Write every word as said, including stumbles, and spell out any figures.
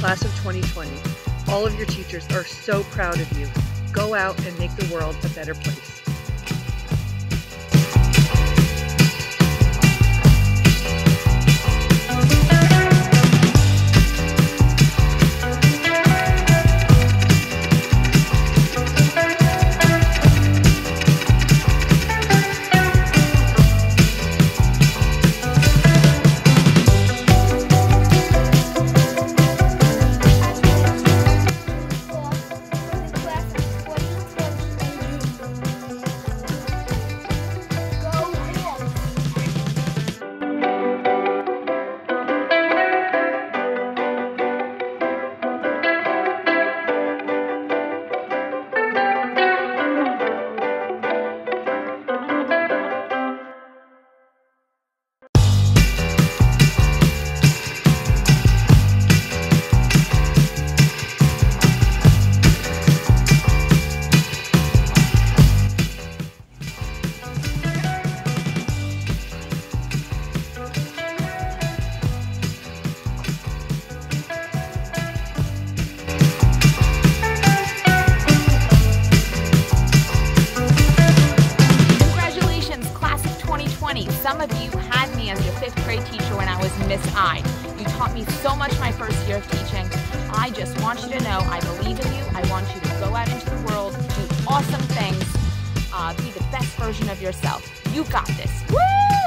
Class of twenty twenty. All of your teachers are so proud of you. Go out and make the world a better place. Some of you had me as your fifth grade teacher when I was Miss I. You taught me so much my first year of teaching. I just want you to know I believe in you. I want you to go out into the world, do awesome things, uh, be the best version of yourself. You got this. Woo!